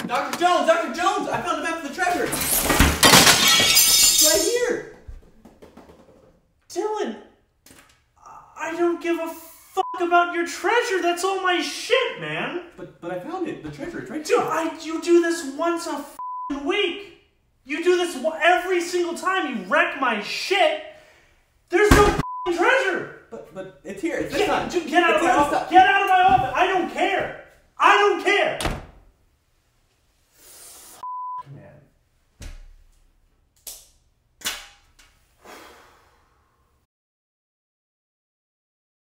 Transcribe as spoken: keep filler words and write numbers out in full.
Doctor Jones! Doctor Jones! I found the map of the treasure! It's right here! Dylan, I don't give a fuck about your treasure. That's all my shit, man. But but I found it. The treasure. It's right Dude, here. I, you do this once a f***ing week. You do this every single time. You wreck my shit. There's no f***ing treasure. But but it's here. It's this Get, time. dude, get out It's of my here this office. time. Get out of my